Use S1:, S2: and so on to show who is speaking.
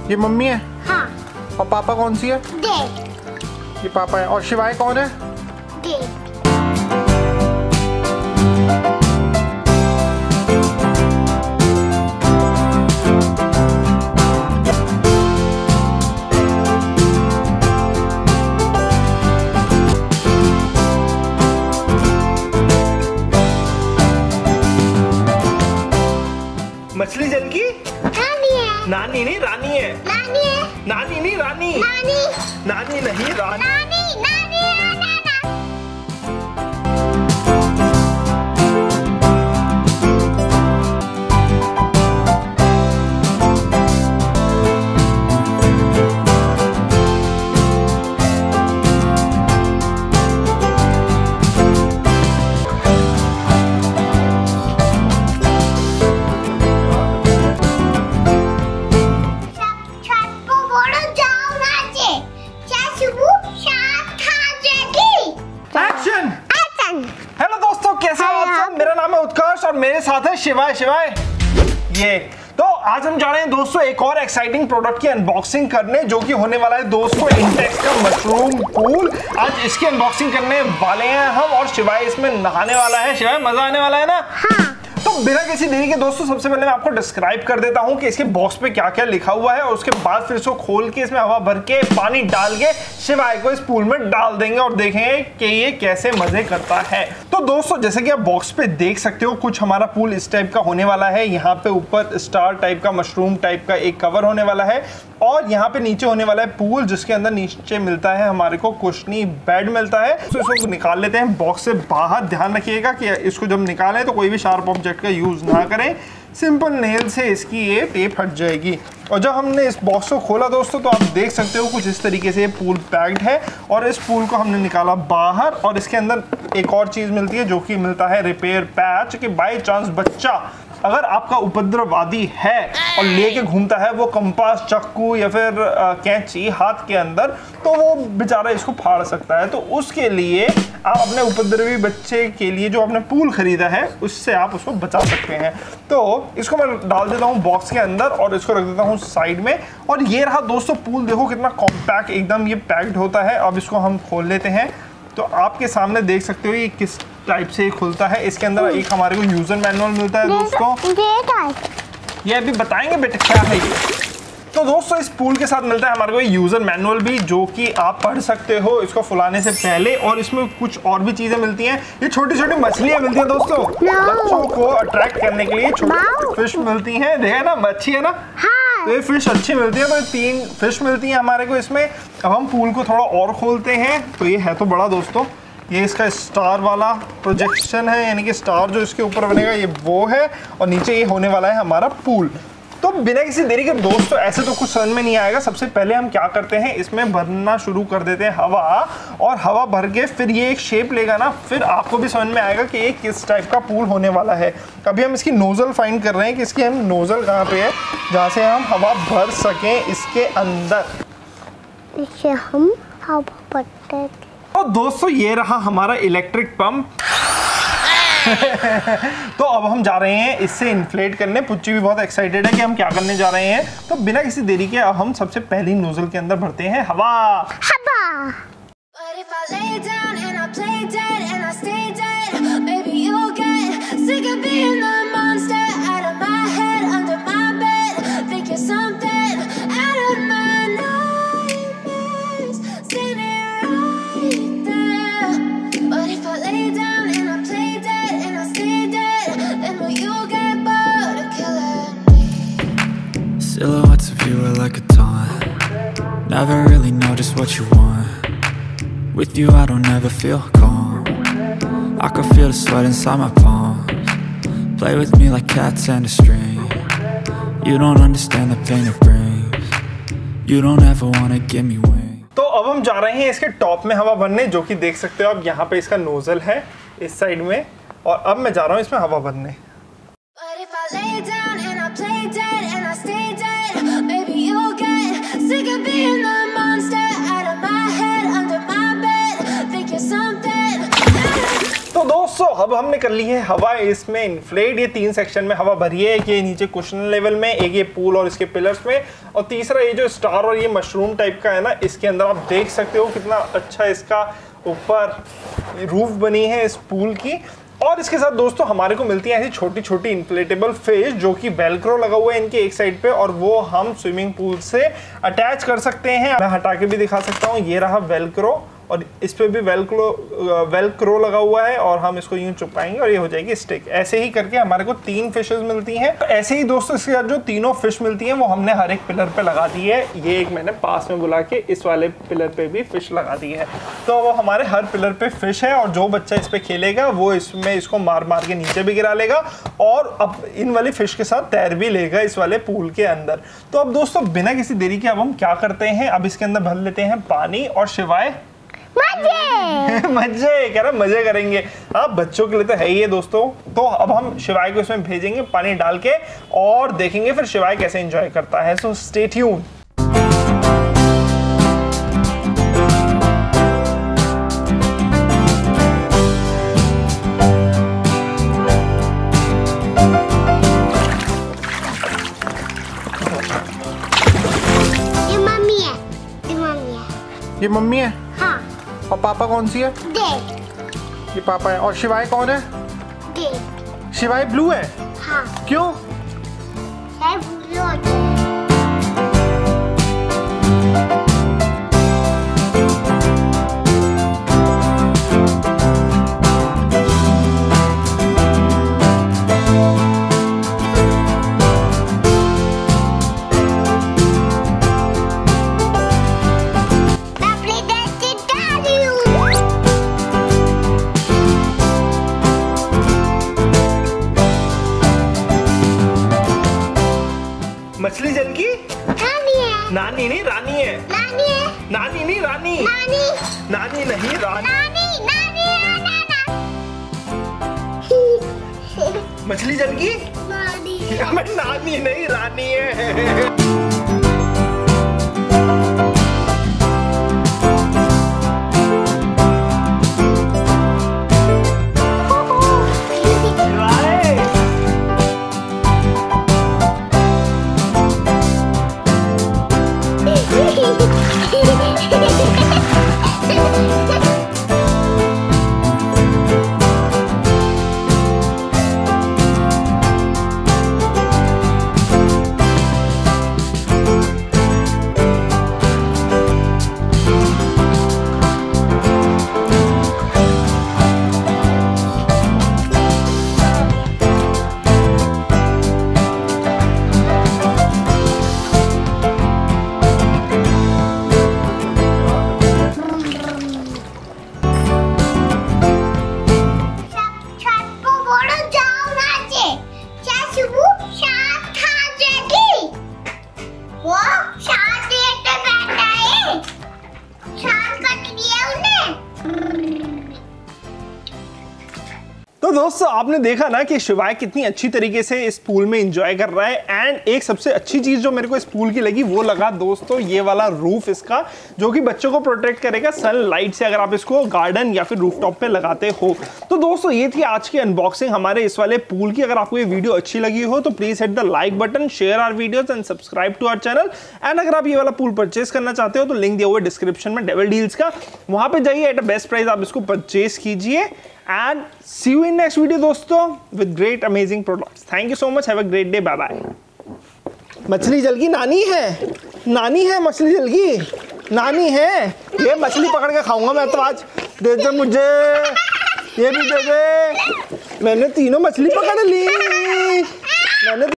S1: ये मम्मी है?
S2: हाँ।
S1: और पापा कौन सी है?
S2: डैड।
S1: ये पापा है। और शिवाय कौन है?
S2: डैड।
S1: मछली जल की
S2: नानी है।
S1: नानी नहीं रानी है।
S2: नानी है।
S1: नानी नहीं रानी।
S2: नानी।
S1: नानी नहीं रानी।
S2: नानी नानी
S1: और मेरे साथ है शिवाय। शिवाय ये तो आज हम जा रहे हैं दोस्तों एक और एक्साइटिंग प्रोडक्ट की अनबॉक्सिंग करने, जो कि होने वाला है दोस्तों इंटेक्स का मशरूम पूल। आज इसकी अनबॉक्सिंग करने वाले हैं हम और शिवाय इसमें नहाने वाला है। शिवाय मजा आने वाला है ना?
S2: हाँ।
S1: तो बिना किसी देरी के दोस्तों सबसे पहले मैं आपको डिस्क्राइब कर देता हूं कि इसके बॉक्स पे क्या क्या लिखा हुआ है और उसके बाद फिर इसको खोल के इसमें हवा भर के पानी डाल के शिवाय को इस पूल में डाल देंगे और देखेंगे कि ये कैसे मजे करता है। तो दोस्तों जैसे कि आप बॉक्स पे देख सकते हो कुछ हमारा पूल इस टाइप का होने वाला है। यहाँ पे ऊपर स्टार टाइप का मशरूम टाइप का एक कवर होने वाला है और यहाँ पे नीचे होने वाला है पूल, जिसके अंदर नीचे मिलता है हमारे को कुशनी बेड मिलता है। तो इसको निकाल लेते हैं बॉक्स से बाहर। ध्यान रखिएगा कि इसको जब निकालें तो कोई भी शार्प ऑब्जेक्ट का यूज ना करें, सिंपल नेल से इसकी ये टेप हट जाएगी। और जब हमने इस बॉक्स को खोला दोस्तों तो आप देख सकते हो कुछ इस तरीके से ये पूल पैक्ड है और इस पूल को हमने निकाला बाहर और इसके अंदर एक और चीज मिलती है जो कि मिलता है रिपेयर पैच, कि बाय चांस बच्चा अगर आपका उपद्रववादी है और लेके घूमता है वो कंपास, चाकू या फिर कैंची हाथ के अंदर, तो वो बेचारा इसको फाड़ सकता है। तो उसके लिए आप अपने उपद्रवी बच्चे के लिए जो आपने पूल खरीदा है उससे आप उसको बचा सकते हैं। तो इसको मैं डाल देता हूँ बॉक्स के अंदर और इसको रख देता हूँ साइड में। और ये रहा दोस्तों पूल, देखो कितना कॉम्पैक्ट एकदम ये पैक्ड होता है। अब इसको हम खोल लेते हैं तो आपके सामने देख सकते हो ये किस टाइप से खुलता है। इसके अंदर एक हमारे को यूजर मैनुअल मिलता है दोस्तों, ये अभी बताएंगे बेटा क्या है ये। तो दोस्तों इस पूल के साथ मिलता है हमारे को यूजर मैनुअल भी, जो कि आप पढ़ सकते हो इसको फुलाने से पहले। और इसमें कुछ और भी चीजें मिलती हैं, ये छोटी छोटी मछलियां मिलती हैं दोस्तों बच्चों को अट्रैक्ट करने के लिए। छोटी फिश मिलती हैं, देखा ना अच्छी है ना? तो ये फिश अच्छी मिलती है। तो ये 3 फिश मिलती हैं हमारे को इसमें। अब हम पूल को थोड़ा और खोलते हैं तो ये है तो बड़ा दोस्तों, ये इसका स्टार वाला प्रोजेक्शन है, यानी कि स्टार जो इसके ऊपर बनेगा ये वो है और नीचे ये होने वाला है हमारा पूल। तो बिना किसी देरी के दोस्तों ऐसे तो कुछ समझ में नहीं आएगा। सबसे पहले हम क्या करते हैं, इसमें भरना शुरू कर देते हैं हवा, और हवा भर के फिर ये एक शेप लेगा ना, फिर आपको भी समझ में आएगा कि ये किस टाइप का पूल होने वाला है। अभी हम इसकी नोजल फाइंड कर रहे हैं कि इसकी हम नोजल कहाँ पे है जहाँ से हम हवा भर सकें इसके अंदर।
S2: इसे हम हवा भरते हैं।
S1: तो दोस्तों ये रहा हमारा इलेक्ट्रिक पंप। तो अब हम जा रहे हैं इससे इन्फ्लेट करने। पुच्ची भी बहुत एक्साइटेड है कि हम क्या करने जा रहे हैं। तो बिना किसी देरी के अब हम सबसे पहली नोजल के अंदर भरते हैं हवा।
S3: Silhouettes of you are like a taunt. Never really know just what you want. With you I don't ever feel calm. I can feel the sweat inside my palms. Play with me like cats and a string. You don't understand the pain it brings. You don't ever wanna give me wings.
S1: तो अब हम जा रहे हैं इसके top में हवा भरने, जो कि देख सकते हो आप यहाँ पे इसका नोजल है इस साइड में, और अब मैं जा रहा हूँ इसमें हवा भरने। दोस्तों अब हमने कर ली है हवा इसमें इन्फ्लेट। ये 3 सेक्शन में हवा भरी है, एक ये नीचे कुशन लेवल में, एक ये पूल और इसके पिलर्स में, और तीसरा ये जो स्टार और ये मशरूम टाइप का है ना, इसके अंदर आप देख सकते हो कितना अच्छा इसका ऊपर रूफ बनी है इस पूल की। और इसके साथ दोस्तों हमारे को मिलती है ऐसी छोटी छोटी इन्फ्लेटेबल फिश जो कि वेलक्रो लगा हुआ है इनके एक साइड पे, और वो हम स्विमिंग पूल से अटैच कर सकते हैं। मैं हटा के भी दिखा सकता हूँ, ये रहा वेलक्रो, और इस पे भी वेलक्रो लगा हुआ है, और हम इसको यूं चुपाएंगे और ये हो जाएगी स्टिक। ऐसे ही करके हमारे को 3 फिशेस मिलती हैं। ऐसे ही दोस्तों इसके साथ जो तीनों फिश मिलती हैं वो हमने हर एक पिलर पे लगा दी है। ये एक मैंने पास में बुला के इस वाले पिलर पे भी फिश लगा दी है, तो वो हमारे हर पिलर पे फिश है, और जो बच्चा इस पे खेलेगा वो इसमें इसको मार मार के नीचे भी गिरा लेगा, और अब इन वाली फिश के साथ तैर भी लेगा इस वाले पूल के अंदर। तो अब दोस्तों बिना किसी देरी के अब हम क्या करते हैं, अब इसके अंदर भर लेते हैं पानी, और शिवाय मजे कह रहा मजे करेंगे। हाँ, बच्चों के लिए तो है ही है दोस्तों। तो अब हम शिवाय को इसमें भेजेंगे पानी डाल के, और देखेंगे फिर शिवाय कैसे एंजॉय करता है। So stay tuned.
S4: ये मम्मी है।
S2: हाँ।
S4: और पापा कौन सी है?
S2: डेड।
S4: ये पापा है। और शिवाय कौन है?
S2: डेड।
S4: शिवाय ब्लू है।
S2: हाँ।
S4: क्यों?
S2: ब्लू होता है।
S1: मछली जल की
S2: नानी है।
S1: नानी नहीं रानी है।
S2: नानी है।
S1: नानी नहीं रानी।
S2: नानी।
S1: नानी नहीं रानी।
S2: नानी
S1: मछली जल की
S2: नानी।
S1: नानी नहीं रानी है। तो दोस्तों आपने देखा ना कि शिवाय कितनी अच्छी तरीके से इस पूल में एंजॉय कर रहा है। एंड एक सबसे अच्छी चीज जो मेरे को इस पूल की लगी वो लगा दोस्तों ये वाला रूफ इसका, जो कि बच्चों को प्रोटेक्ट करेगा सनलाइट से अगर आप इसको गार्डन या फिर रूफटॉप पे लगाते हो। तो दोस्तों ये थी आज की अनबॉक्सिंग हमारे इस वाले पूल की। अगर आपको ये वीडियो अच्छी लगी हो तो please hit the like button, share our videos and subscribe to our channel. And अगर आप ये वाला पूल परचेस करना चाहते हो तो लिंक दिया हुआ है डिस्क्रिप्शन में डेविल डील्स का, वहां पे जाइए, एट अ बेस्ट प्राइस आप इसको परचेस कीजिए। And see you in next video दोस्तों with great amazing products. Thank you so much. Have a great day. Bye bye. मछली जल की नानी है, नानी है मछली जल की नानी है। ये मछली पकड़ के खाऊंगा मैं तो आज। दे दे मुझे, ये भी दे दे। मैंने तीनों मछली पकड़ ली। मैंने